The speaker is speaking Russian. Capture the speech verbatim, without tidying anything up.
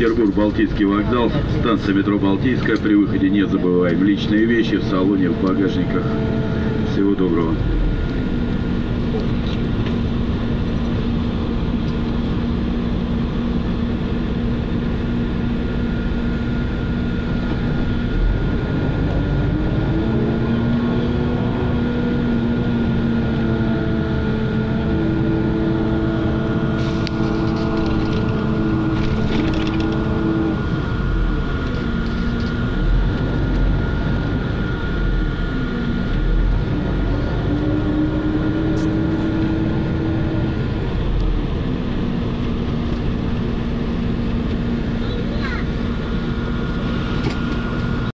Петербург, Балтийский вокзал, станция метро Балтийская. При выходе не забываем личные вещи в салоне, в багажниках. Всего доброго.